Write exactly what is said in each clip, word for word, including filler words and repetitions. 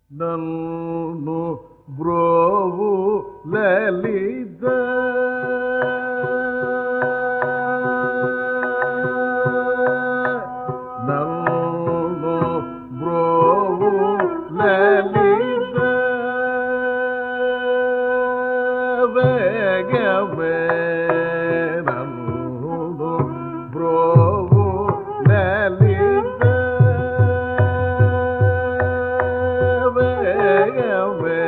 నన్ను బ్రోవు లలిత నన్ను బ్రోవు లలిత వేగమే నన్ను బ్రోవు లలిత వేగమే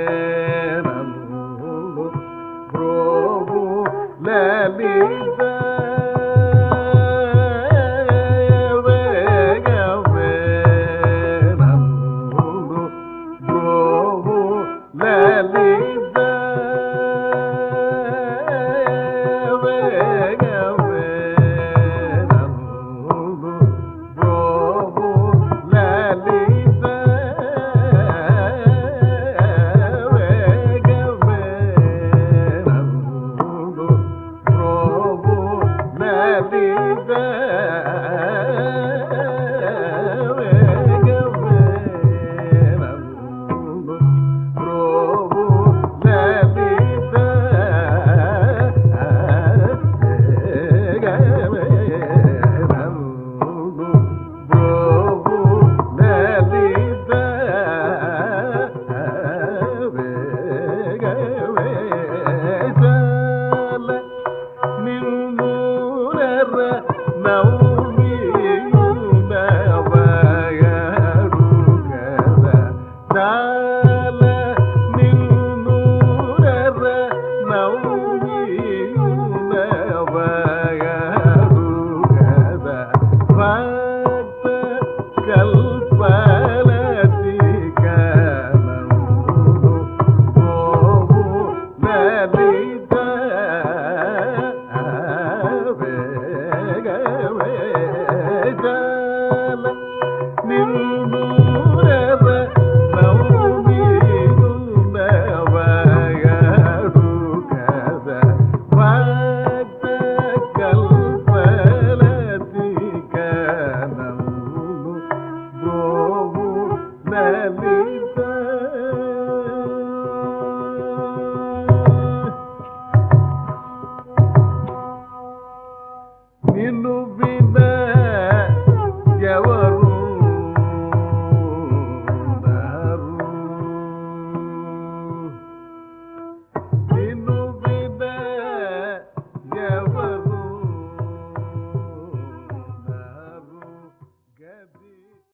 నన్ను బ్రోవు లలిత వేగమే నన్ను బ్రోవు లలిత వేగమే నన్ను బ్రోవు లలిత వేగమే నన్ను బ్రోవు లలిత వేగమే నన్ను బ్రోవు లలిత వేగమే నన్ను బ్రోవు లలిత వేగమే చాల నిన్ను నర నవ్వియునవగరు కదా చాల నిన్ను నర నవ్వియునవగరు కదా భక్త కల్పలతి కనను గోవు లలిత వేగమే చాల నిన్ను నర నవ్వియునవగరు కదా భక్త కల్పలతి కనను గోవు లలిత నిన్ను విన ఎవరు